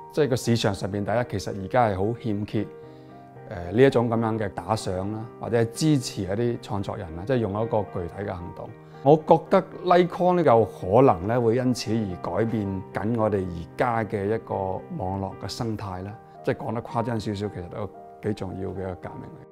即係個市場上邊，大家其實而家係好欠缺呢一種咁樣嘅打賞啦，或者係支持一啲創作人啦，即係用一個具體嘅行動。我覺得 LikeCon 呢有可能咧會因此而改變緊我哋而家嘅一個網絡嘅生態啦。即係講得誇張少少，其實都幾重要嘅一個革命嚟。